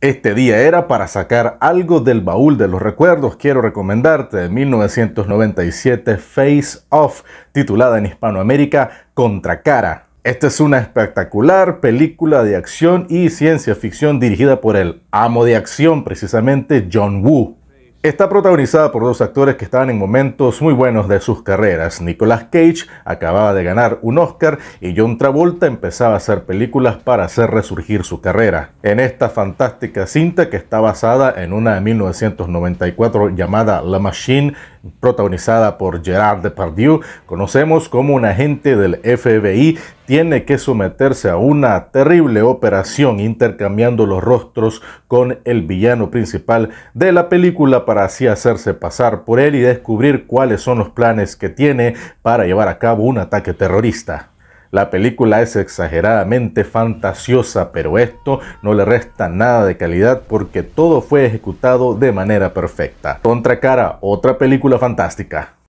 Este día era para sacar algo del baúl de los recuerdos. Quiero recomendarte de 1997 Face Off, titulada en Hispanoamérica Contracara. Esta es una espectacular película de acción y ciencia ficción dirigida por el amo de acción, precisamente John Woo. Está protagonizada por dos actores que estaban en momentos muy buenos de sus carreras. Nicolas Cage acababa de ganar un Oscar y John Travolta empezaba a hacer películas para hacer resurgir su carrera. En esta fantástica cinta, que está basada en una de 1994 llamada La Machine, protagonizada por Gerard Depardieu, conocemos cómo un agente del FBI tiene que someterse a una terrible operación intercambiando los rostros con el villano principal de la película para así hacerse pasar por él y descubrir cuáles son los planes que tiene para llevar a cabo un ataque terrorista. La película es exageradamente fantasiosa, pero esto no le resta nada de calidad porque todo fue ejecutado de manera perfecta. Contracara, otra película fantástica.